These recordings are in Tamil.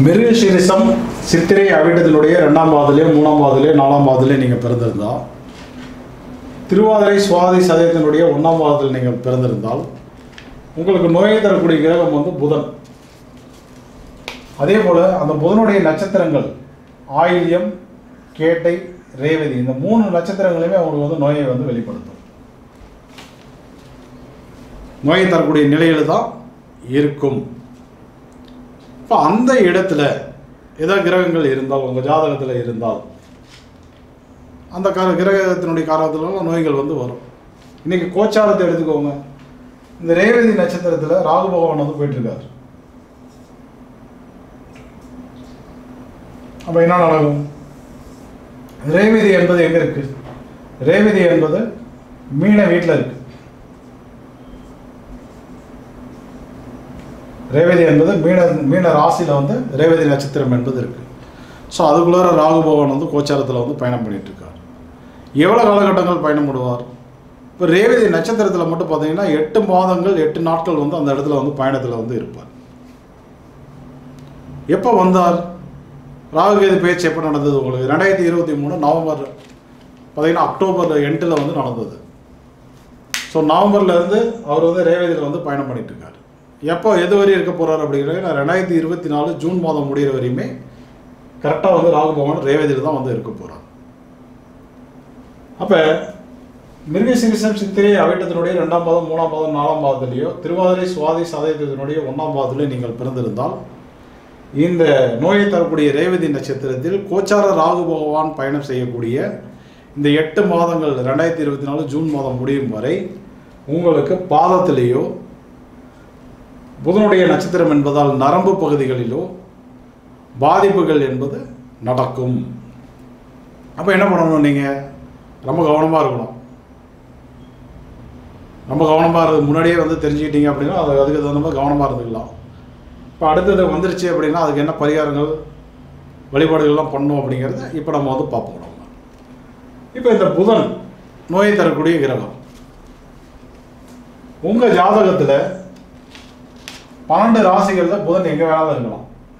மிருகசீரிஷம் சித்திரை அவிட்டத்தினுடைய 2ஆம் பாதத்திலே 3ஆம் பாதத்திலே 4ஆம் பாதத்திலே நீங்கள் பிறந்திருந்தால், திருவாதிரை சுவாதி சதயத்தினுடைய 1ஆம் பாதத்தில் நீங்கள் பிறந்திருந்தால் உங்களுக்கு நோயை தரக்கூடிய கிரகம் வந்து புதன். அதே போல் அந்த புதனுடைய நட்சத்திரங்கள் ஆயில்யம், கேட்டை, ரேவதி, இந்த 3 நட்சத்திரங்களையுமே அவங்களுக்கு வந்து நோயை வந்து வெளிப்படுத்தும். நோயை தரக்கூடிய நிலையில் தான் இருக்கும். இப்போ அந்த இடத்துல ஏதாவது கிரகங்கள் இருந்தால், உங்கள் ஜாதகத்தில் இருந்தால், அந்த கிரகத்தினுடைய காரணத்தில் நோய்கள் வந்து வரும். இன்றைக்கி கோச்சாரத்தை எடுத்துக்கோங்க. இந்த ரேவதி நட்சத்திரத்தில் ராகு பகவான் வந்து போயிட்டுருக்கார். அப்போ என்ன நடக்கும்? ரேவதி என்பது எங்கே இருக்குது? ரேவதி என்பது மீன வீட்டில் இருக்குது. ரேவதி என்பது மீன ராசியில் வந்து ரேவதி நட்சத்திரம் என்பது இருக்குது. ஸோ அதுக்குள்ளார ராகு பகவான் வந்து கோச்சாரத்தில் வந்து பயணம் பண்ணிகிட்ருக்கார். எவ்வளோ காலகட்டங்கள் பயணம் பண்ணுவார்? இப்போ ரேவதி நட்சத்திரத்தில் மட்டும் பார்த்தீங்கன்னா 8 மாதங்கள் 8 நாட்கள் வந்து அந்த இடத்துல வந்து பயணத்தில் வந்து இருப்பார். எப்போ வந்தார்? ராகுகேது பேச்சு எப்போ நடந்தது? உங்களுக்கு 2023 நவம்பர் பார்த்தீங்கன்னா அக்டோபர் எண்டில் வந்து நடந்தது. ஸோ நவம்பர்லேருந்து அவர் வந்து ரேவதியில் வந்து பயணம் பண்ணிகிட்ருக்கார். எப்போ எது வரையும் இருக்க போகிறார் அப்படிங்கிறது 2024 ஜூன் மாதம் முடிகிற வரையுமே கரெக்டாக வந்து ராகு பகவான் ரேவதியில் தான் வந்து இருக்க போகிறார். அப்போ மிருகசீரிஷம் சித்திரை அவிட்டத்தினுடைய 2ஆம் பாதம் 3ஆம் பாதம் 4ஆம் பாதத்திலேயோ திருவாதிரை சுவாதி சதயத்தினுடைய 1ஆம் பாதத்திலேயோ நீங்கள் பிறந்திருந்தால் இந்த நோயை தரக்கூடிய ரேவதி நட்சத்திரத்தில் கோச்சார ராகு பகவான் பயணம் செய்யக்கூடிய இந்த 8 மாதங்கள் 2024 ஜூன் மாதம் முடியும் வரை உங்களுக்கு பாதத்திலேயோ புதனுடைய நட்சத்திரம் என்பதால் நரம்பு பகுதிகளிலோ பாதிப்புகள் என்பது நடக்கும். அப்போ என்ன பண்ணணும்? நீங்கள் ரொம்ப கவனமாக இருக்கணும். ரொம்ப கவனமாக இருக்கு முன்னாடியே வந்து தெரிஞ்சுக்கிட்டீங்க அப்படின்னா அதுக்கு தகுந்த மாதிரி கவனமாக இருந்துக்கலாம். இப்போ அடுத்தது வந்துருச்சு அப்படின்னா அதுக்கு என்ன பரிகாரங்கள் வழிபாடுகள்லாம் பண்ணணும் அப்படிங்கிறத இப்போ நம்ம வந்து பார்ப்போம். இப்போ இந்த புதன் நோயை தரக்கூடிய கிரகம் உங்கள் ஜாதகத்தில் 12 ராசிகளில் புதன் எங்கே வேணாலும் இருக்கலாம்.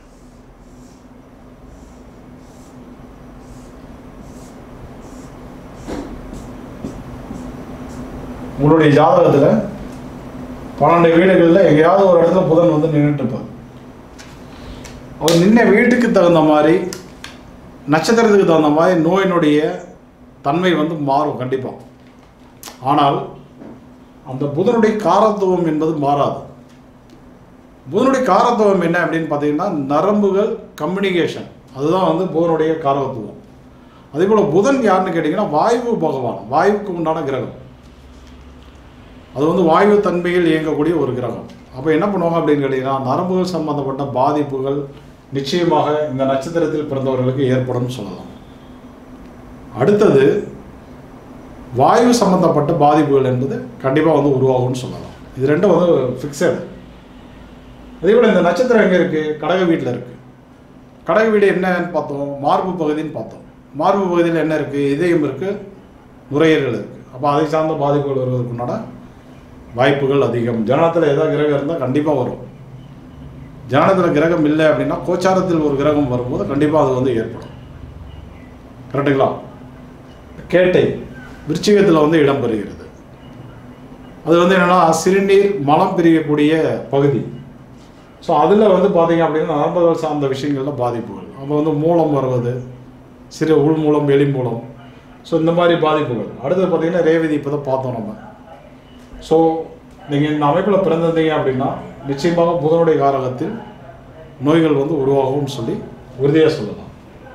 உங்களுடைய ஜாதகத்தில் 12 வீடுகளில் எங்கேயாவது ஒரு இடத்துல புதன் வந்து நின்றுட்டு இருப்பார். அவர் நின்ன வீட்டுக்கு தகுந்த மாதிரி நட்சத்திரத்துக்கு தகுந்த மாதிரி நோயினுடைய தன்மை வந்து மாறும் கண்டிப்பாக. ஆனால் அந்த புதனுடைய காரத்துவம் என்பது மாறாது. புதனுடைய காரத்துவம் என்ன அப்படின்னு பார்த்தீங்கன்னா நரம்புகள், கம்யூனிகேஷன், அதுதான் வந்து புதனுடைய காரத்துவம். அதே போல் புதன் யாருன்னு கேட்டிங்கன்னா வாயு பகவான், வாயுவுக்கு உண்டான கிரகம். அது வந்து வாயு தன்மையில் இயங்கக்கூடிய ஒரு கிரகம். அப்போ என்ன பண்ணுவாங்க அப்படின்னு கேட்டிங்கன்னா நரம்புகள் சம்பந்தப்பட்ட பாதிப்புகள் நிச்சயமாக இந்த நட்சத்திரத்தில் பிறந்தவர்களுக்கு ஏற்படும் சொல்லலாம். அடுத்தது வாயு சம்பந்தப்பட்ட பாதிப்புகள் என்பது கண்டிப்பாக வந்து உருவாகும்னு சொல்லலாம். இது ரெண்டும் வந்து ஃபிக்ஸடு. அதே போல் இந்த நட்சத்திரம் எங்கே இருக்குது? கடக வீட்டில் இருக்குது. கடக வீடு என்னன்னு பார்த்தோம்? மார்பு பகுதின்னு பார்த்தோம். மார்பு பகுதியில் என்ன இருக்குது? இதயம் இருக்குது, நுரையீரல் இருக்குது. அப்போ அதை சார்ந்த பாதிப்புகள் வருவதற்குண்டான வாய்ப்புகள் அதிகம். ஜனனத்தில் ஏதாவது கிரகம் இருந்தால் கண்டிப்பாக வரும். ஜனனத்தில் கிரகம் இல்லை அப்படின்னா கோச்சாரத்தில் ஒரு கிரகம் வரும்போது கண்டிப்பாக அது வந்து ஏற்படும். கரெக்டுங்களா? கேட்டை விருச்சிகத்தில் வந்து இடம் பெறுகிறது. அது வந்து என்னென்னா சிறுநீர் மலம் பிரியக்கூடிய பகுதி. ஸோ அதில் வந்து பார்த்தீங்க அப்படின்னா நரம்புகள் சார்ந்த விஷயங்களில் பாதிப்புகள். அப்போ வந்து மூலம் வருவது, சிறு உள் மூலம், வெளி மூலம், ஸோ இந்த மாதிரி பாதிப்புகள். அடுத்தது பார்த்திங்கன்னா ரேவதி இப்போ தான் பார்த்தோம் நம்ம. ஸோ நீங்கள் இந்த அமைப்பில் பிறந்திருந்தீங்க அப்படின்னா நிச்சயமாக புதனுடைய காரகத்தில் நோய்கள் வந்து உருவாகும்னு சொல்லி உறுதியாக சொல்லலாம்.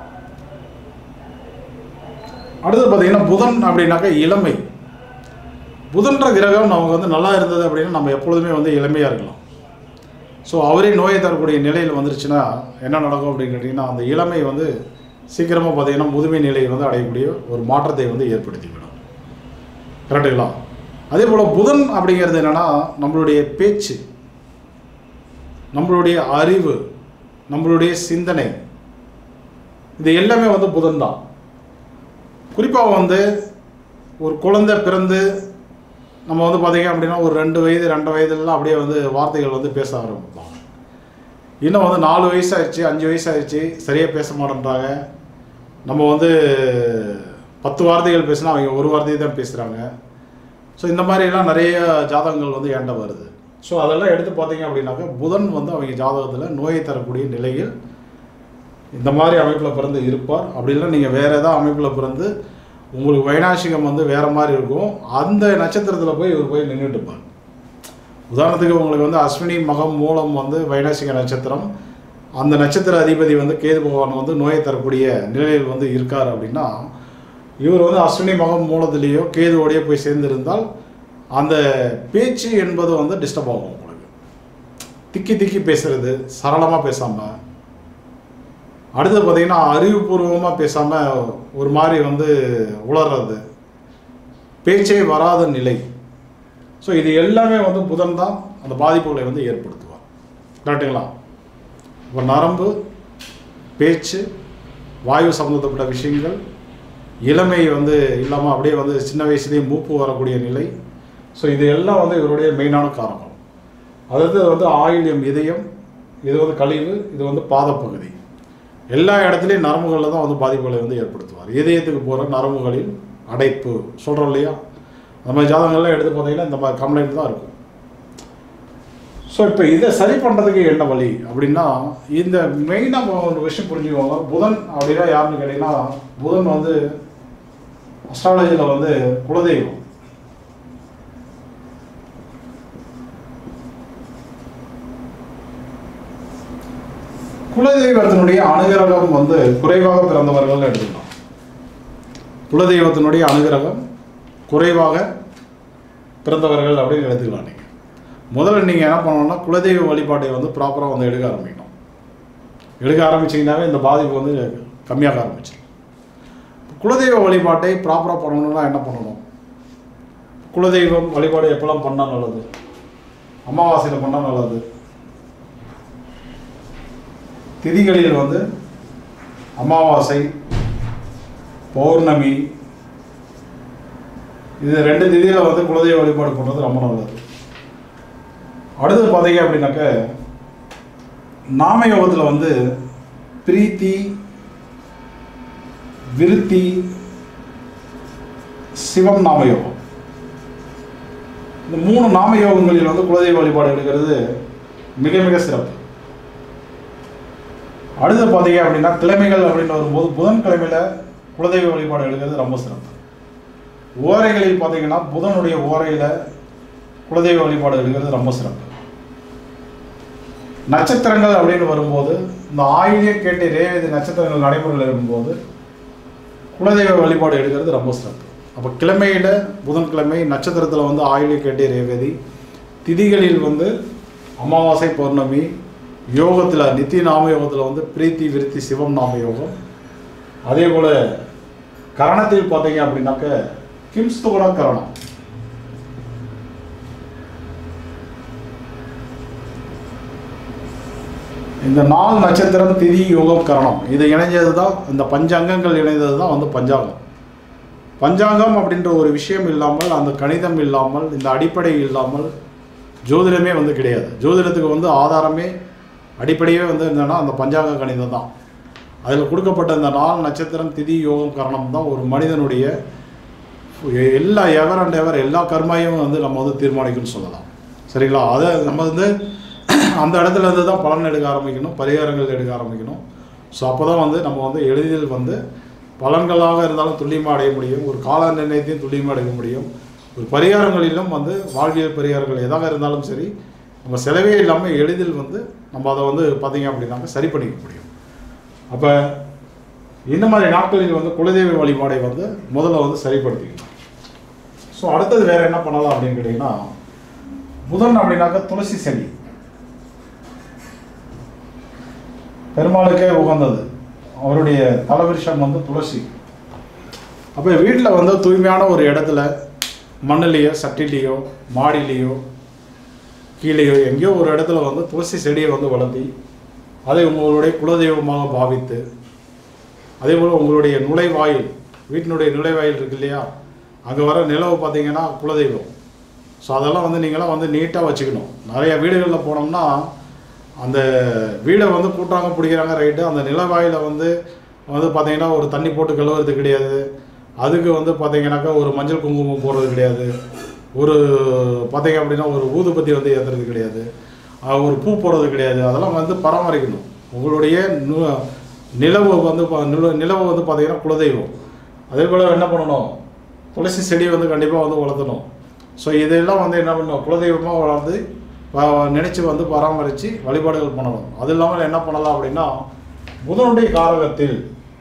அடுத்தது பார்த்திங்கன்னா புதன் அப்படின்னாக்கா இளமை. புதன்ற கிரகம் நமக்கு வந்து நல்லா இருந்தது அப்படின்னா நம்ம எப்பொழுதுமே வந்து இளமையாக இருக்கலாம். ஸோ அவரே நோயை தரக்கூடிய நிலையில் வந்துருச்சுன்னா என்ன நடக்கும் அப்படின்னு கேட்டிங்கன்னா அந்த இளமை வந்து சீக்கிரமாக பார்த்திங்கன்னா முதுமை நிலையை வந்து அடையக்கூடிய ஒரு மாற்றத்தை வந்து ஏற்படுத்திவிடும். கரெக்டுங்களா? அதே போல் புதன் அப்படிங்கிறது என்னென்னா நம்மளுடைய பேச்சு, நம்மளுடைய அறிவு, நம்மளுடைய சிந்தனை, இது எல்லாமே வந்து புதன் தான். குறிப்பாக வந்து ஒரு குழந்தை பிறந்து நம்ம வந்து பார்த்திங்க அப்படின்னா ஒரு 2 வயது 2 வயதுலாம் அப்படியே வந்து வார்த்தைகள் வந்து பேச ஆரம்பிப்பாங்க. இன்னும் வந்து 4 வயசாகிடுச்சு 5 வயசாகிடுச்சு சரியாக பேச மாட்டேன்றாங்க. நம்ம வந்து 10 வார்த்தைகள் பேசினா அவங்க ஒரு வார்த்தையை தான் பேசுகிறாங்க. ஸோ இந்த மாதிரிலாம் நிறைய ஜாதகங்கள் வந்து என்கிட்ட வருது. ஸோ அதெல்லாம் எடுத்து பார்த்தீங்க அப்படின்னாக்கா புதன் வந்து அவங்க ஜாதகத்தில் நோயை தரக்கூடிய நிலையில் இந்த மாதிரி அமைப்பில் பிறந்து இருப்பார். அப்படிலாம் நீங்கள் வேறு ஏதாவது அமைப்பில் பிறந்து உங்களுக்கு வைநாசிகம் வந்து வேறு மாதிரி இருக்கும், அந்த நட்சத்திரத்தில் போய் இவர் போய் நின்றுட்டு இருப்பார். உதாரணத்துக்கு உங்களுக்கு வந்து அஸ்வினி மகம் மூலம் வந்து வைநாசிக நட்சத்திரம், அந்த நட்சத்திர அதிபதி வந்து கேது பகவான் வந்து நோயை தரக்கூடிய நிலையில் வந்து இருக்கார் அப்படின்னா, இவர் வந்து அஸ்வினி மகம் மூலத்திலேயோ கேதுவோடையோ போய் சேர்ந்திருந்தால் அந்த பேச்சு என்பது வந்து டிஸ்டர்ப் ஆகும். உங்களுக்கு திக்கி திக்கி பேசுறது, சரளமாக பேசாமல், அடுத்து பார்த்தீங்கன்னா அறிவுபூர்வமாக பேசாமல் ஒரு மாதிரி வந்து உளறது, பேச்சே வராத நிலை. ஸோ இது எல்லாமே வந்து புதன் தான் அந்த பாதிப்புகளை வந்து ஏற்படுத்துவார். கரெக்டுங்களா? இப்போ நரம்பு, பேச்சு, வாயு சம்பந்தப்பட்ட விஷயங்கள், இளமை வந்து இல்லாமல் அப்படியே வந்து சின்ன வயசுலேயே மூப்பு வரக்கூடிய நிலை. ஸோ இது எல்லாம் வந்து இவருடைய மெயினான காரணம். அதாவது வந்து ஆயில்யம், இதயம், இது வந்து கழிவு, இது வந்து பாதப்பகுதி, எல்லா இடத்துலையும் நரம்புகளில் தான் வந்து பாதிப்புகளை வந்து ஏற்படுத்துவார். இதயத்துக்கு போகிற நரம்புகளில் அடைப்பு சொல்கிறோம் இல்லையா, அந்த மாதிரி ஜாதகங்கள்லாம் எடுத்து பார்த்தீங்கன்னா இந்த மாதிரி கம்ப்ளைண்ட் தான் இருக்கும். ஸோ இப்போ இதை சரி பண்ணுறதுக்கு என்ன வழி அப்படின்னா, இந்த மெயினாக ஒரு விஷயம் புரிஞ்சுக்கோங்க. புதன் அப்படின்னா யாருன்னு கேட்டிங்கன்னா, புதன் வந்து அஸ்ட்ராலஜியில் வந்து குலதெய்வம். குலதெய்வத்தினுடைய அனுகிரகம் வந்து குறைவாக பிறந்தவர்கள் எடுத்துக்கலாம். குலதெய்வத்தினுடைய அனுகிரகம் குறைவாக பிறந்தவர்கள் அப்படின்னு எடுத்துக்கலாம். நீங்கள் முதல்ல நீங்கள் என்ன பண்ணணும்னா குலதெய்வ வழிபாட்டை வந்து ப்ராப்பராக வந்து எடுக்க ஆரம்பிக்கணும். எடுக்க ஆரம்பிச்சிங்கனாவே இந்த பாதிப்பு வந்து கம்மியாக ஆரம்பிச்சிடும். குலதெய்வ வழிபாட்டை ப்ராப்பராக பண்ணணும்னா என்ன பண்ணணும்? குலதெய்வம் வழிபாடு எப்போல்லாம் பண்ணால் நல்லது? அமாவாசையில் பண்ணால் நல்லது. திதிகளில் வந்து அமாவாசை, பௌர்ணமி, இது 2 திதியில் வந்து குலதெய்வ வழிபாடு பண்ணுறது ரொம்ப நல்லது. அடுத்தது பார்த்தீங்க அப்படின்னாக்க நாமயோகத்தில் வந்து பிரீத்தி, விருத்தி, சிவம் நாமயோகம், இந்த 3 நாமயோகங்களில் வந்து குலதெய்வ வழிபாடு எடுக்கிறது மிக மிக சிறப்பு. அடுத்து பார்த்தீங்க அப்படின்னா கிழமைகள் அப்படின்னு வரும்போது புதன்கிழமையில் குலதெய்வ வழிபாடு எடுக்கிறது ரொம்ப சிறப்பு. ஓரைகளில் பார்த்தீங்கன்னா புதனுடைய ஓரையில் குலதெய்வ வழிபாடு எடுக்கிறது ரொம்ப சிறப்பு. நட்சத்திரங்கள் அப்படின்னு வரும்போது இந்த ஆயில்ய கேட்டை ரேவதி நட்சத்திரங்கள் நடைமுறையில் இருக்கும்போது குலதெய்வ வழிபாடு எடுக்கிறது ரொம்ப சிறப்பு. அப்போ கிழமையில் புதன்கிழமை, நட்சத்திரத்தில் வந்து ஆயில்ய கேட்டை ரேவதி, திதிகளில் வந்து அமாவாசை, பௌர்ணமி, யோகத்தில் நித்திய நாமயோகத்தில் வந்து பிரீத்தி, விருத்தி, சிவம் நாமயோகம். அதே போல் கரணத்தில் பார்த்தீங்க அப்படின்னாக்க கிம்ஸ்துகுண கரணம். இந்த 4 நட்சத்திரம், திதி, யோகம், கரணம், இது இணைஞ்சது தான், இந்த பஞ்சாங்கங்கள் இணைந்தது தான் வந்து பஞ்சாங்கம். பஞ்சாங்கம் அப்படின்ற ஒரு விஷயம் இல்லாமல், அந்த கணிதம் இல்லாமல், இந்த அடிப்படை இல்லாமல் ஜோதிடமே வந்து கிடையாது. ஜோதிடத்துக்கு வந்து ஆதாரமே அடிப்படையே வந்து என்னென்னா அந்த பஞ்சாங்க கணிதம் தான். அதில் கொடுக்கப்பட்ட இந்த 4 நட்சத்திரம், திதி, யோகம், கரணம் தான் ஒரு மனிதனுடைய எல்லா எவர் அண்ட் எவர் எல்லா கர்மாவையும் வந்து நம்ம வந்து தீர்மானிக்கணும்னு சொல்லலாம். சரிங்களா? அதை நம்ம வந்து அந்த இடத்துல இருந்து தான் பலன் எடுக்க ஆரம்பிக்கணும், பரிகாரங்கள் எடுக்க ஆரம்பிக்கணும். ஸோ அப்போ தான் வந்து நம்ம வந்து எளிதில் வந்து பலன்களாக இருந்தாலும் துல்லியமாக அடைய முடியும், ஒரு கால நிர்ணயத்தையும் துல்லியமாக எடுக்க முடியும். ஒரு பரிகாரங்களிலும் வந்து வாழ்வியல் பரிகாரங்கள் எதாக இருந்தாலும் சரி, நம்ம செலவே இல்லாமல் எளிதில் வந்து நம்ம அதை வந்து பார்த்திங்க அப்படின்னாக்க சரி பண்ணிக்க முடியும். அப்போ இந்த மாதிரி நாட்களில் வந்து குலதெய்வ வழிபாடை வந்து முதல்ல வந்து சரிப்படுத்திக்கணும். ஸோ அடுத்தது வேறு என்ன பண்ணலாம் அப்படின்னு கேட்டிங்கன்னா, புதன் அப்படின்னாக்க துளசி செடி பெருமாளுக்கே உகந்தது. அவருடைய தலவிருஷம் வந்து துளசி. அப்போ வீட்டில் வந்து தூய்மையான ஒரு இடத்துல மண்ணிலேயோ, சட்டிலேயோ, மாடிலேயோ, கீழேயோ எங்கேயோ ஒரு இடத்துல வந்து துளசி செடியை வந்து வளர்த்தி அதை உங்களுடைய குலதெய்வமாக பாவித்து, அதே போல் உங்களுடைய நுழைவாயில், வீட்டினுடைய நுழைவாயில் இருக்கு இல்லையா, அங்கே வர நிலவு பார்த்தீங்கன்னா குலதெய்வம். ஸோ அதெல்லாம் வந்து நீங்களாம் வந்து நீட்டாக வச்சுக்கணும். நிறைய வீடுகளில் போனோம்னா அந்த வீடை வந்து கூட்டாங்க பிடிக்கிறாங்க ரைட்டு. அந்த நிலவாயில் வந்து பார்த்திங்கன்னா ஒரு தண்ணி போட்டு கழுவுறது கிடையாது. அதுக்கு வந்து பார்த்திங்கனாக்கா ஒரு மஞ்சள் குங்குமம் போடுறது கிடையாது. ஒரு பார்த்திங்க அப்படின்னா ஒரு ஊதுபத்தி வந்து ஏற்றுறது கிடையாது. ஒரு பூ போடுறது கிடையாது. அதெல்லாம் வந்து பராமரிக்கணும். உங்களுடைய நிலவு வந்து நிலவு வந்து பார்த்திங்கன்னா குலதெய்வம். அதே போல் என்ன பண்ணணும், துளசி செடி வந்து கண்டிப்பாக வந்து வளர்த்தணும். ஸோ இதெல்லாம் வந்து என்ன பண்ணணும், குலதெய்வமாக வளர்ந்து நினச்சி வந்து பராமரித்து வழிபாடுகள் பண்ணணும். அது இல்லாமல் என்ன பண்ணலாம் அப்படின்னா, புதனுடைய காரகத்தில்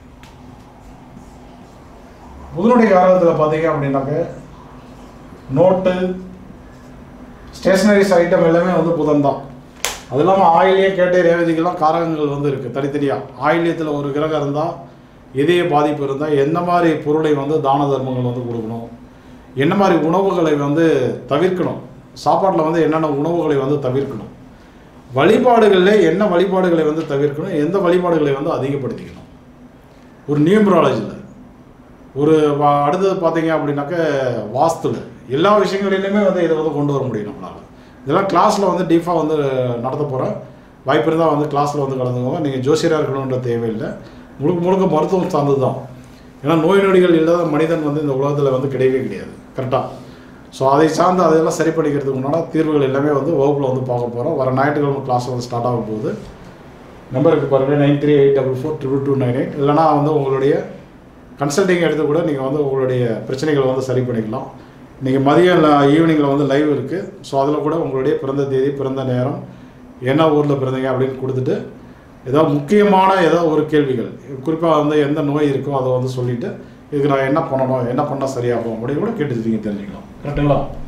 பார்த்தீங்க அப்படின்னாக்க நோட்டு ஸ்டேஷ்னரிஸ் ஐட்டம் எல்லாமே வந்து புதன் தான். அது இல்லாமல் ஆயிலிய கேட்டை ரேவதிக்கெல்லாம் காரகங்கள் வந்து இருக்குது தனித்தனியாக. ஆயிலியத்தில் ஒரு கிரகம் இருந்தால், இதய பாதிப்பு இருந்தால் என்ன மாதிரி பொருளை வந்து தான தர்மங்கள் வந்து கொடுக்கணும், என்ன மாதிரி உணவுகளை வந்து தவிர்க்கணும், சாப்பாட்டில் வந்து என்னென்ன உணவுகளை வந்து தவிர்க்கணும், வழிபாடுகளில் என்ன வழிபாடுகளை வந்து தவிர்க்கணும், எந்த வழிபாடுகளை வந்து அதிகப்படுத்திக்கணும். ஒரு நியூமராலஜியில் ஒரு அடுத்தது பார்த்தீங்க அப்படின்னாக்க வாஸ்துல எல்லா விஷயங்களிலுமே வந்து இதை வந்து கொண்டு வர முடியும் நம்மளால். இதெல்லாம் கிளாஸில் வந்து டீஃபாக வந்து நடத்த போகிறேன். வாய்ப்பு இருந்தால் வந்து கிளாஸில் வந்து கலந்துக்கோங்க. நீங்கள் ஜோசியராக இருக்கணுன்ற தேவையில்லை. முழுக்க மருத்துவம் சார்ந்தது தான். ஏன்னா நோய் நொடிகள் இல்லாத மனிதன் வந்து இந்த உலகத்தில் வந்து கிடையவே கிடையாது. கரெக்டாக. ஸோ அதை சார்ந்து அதெல்லாம் சரி பண்ணிக்கிறதுக்கு முன்னால் தீர்வுகள் எல்லாமே வந்து வகுப்பில் வந்து பார்க்க போகிறோம். வர ஞாயிற்றுக்கிழமை கிளாஸ் வந்து ஸ்டார்ட் ஆகும் போது நம்பருக்கு பாருங்கள் 9384442298. இல்லைனா வந்து உங்களுடைய கன்சல்டிங் எடுத்து கூட நீங்கள் வந்து உங்களுடைய பிரச்சனைகளை வந்து சரி பண்ணிக்கலாம். நீங்கள் மதியம் ஈவினிங்கில் வந்து லைவ் இருக்குது. ஸோ அதில் கூட உங்களுடைய பிறந்த தேதி, பிறந்த நேரம், என்ன ஊரில் பிறந்தீங்க அப்படின்னு கொடுத்துட்டு ஏதாவது முக்கியமான ஏதாவது ஒரு கேள்விகள், குறிப்பாக வந்து எந்த நோய் இருக்கோ அதை வந்து சொல்லிவிட்டு இதுக்கு நான் என்ன பண்ணணும், என்ன பண்ணால் சரியாகும் அப்படின்னு கூட கேட்டுருக்கீங்க, தெரிஞ்சுக்கலாம். கரெக்டுங்களா?